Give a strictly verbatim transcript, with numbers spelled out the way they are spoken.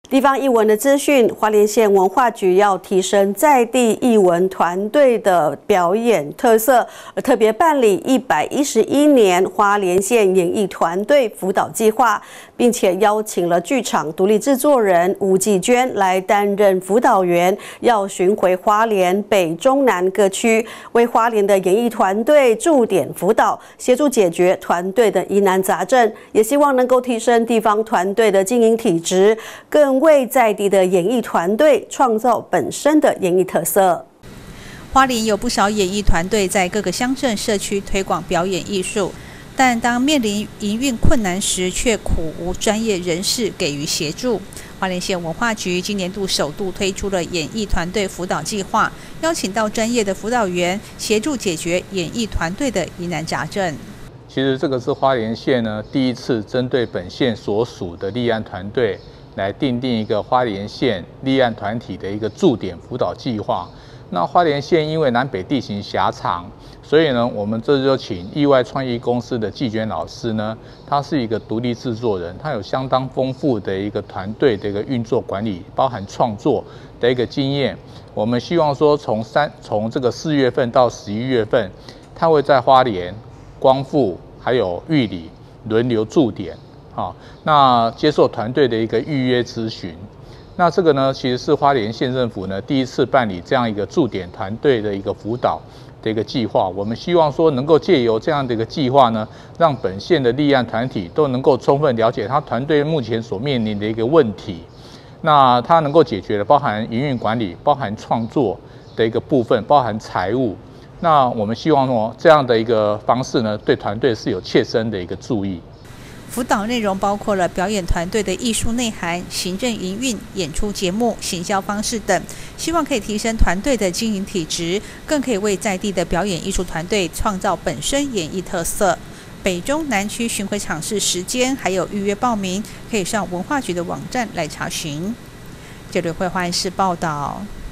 地方艺文的资讯，花莲县文化局要提升在地艺文团队的表演特色，而特别办理一百一十一年花莲县演艺团队辅导计划，并且邀请了剧场独立制作人吴季娟来担任辅导员，要巡回花莲北中南各区，为花莲的演艺团队驻点辅导，协助解决团队的疑难杂症，也希望能够提升地方团队的经营体质，更为在地的演艺团队创造本身的演艺特色。 花莲有不少演艺团队在各个乡镇社区推广表演艺术，但当面临营运困难时，却苦无专业人士给予协助。花莲县文化局今年度首度推出了演艺团队辅导计划，邀请到专业的辅导员协助解决演艺团队的疑难杂症。 其实这个是花莲县呢第一次针对本县所属的立案团队来订定一个花莲县立案团体的一个驻点辅导计划。那花莲县因为南北地形狭长，所以呢，我们这就请意外创意公司的季娟老师呢，他是一个独立制作人，他有相当丰富的一个团队的一个运作管理，包含创作的一个经验。我们希望说从三从这个四月份到十一月份，他会在花莲、光复还有玉里轮流驻点。好，那接受团队的一个预约咨询，那这个呢，其实是花莲县政府呢第一次办理这样一个驻点团队的一个辅导的一个计划。我们希望说能够借由这样的一个计划呢，让本县的立案团体都能够充分了解他团队目前所面临的一个问题，那他能够解决的包含营运管理、包含创作的一个部分、包含财务。那我们希望说这样的一个方式呢，对团队是有切身的一个注意。 辅导内容包括了表演团队的艺术内涵、行政营运、演出节目、行销方式等，希望可以提升团队的经营体质，更可以为在地的表演艺术团队创造本身演艺特色。北中南区巡回场次时间还有预约报名，可以上文化局的网站来查询。这里会花莲市报道。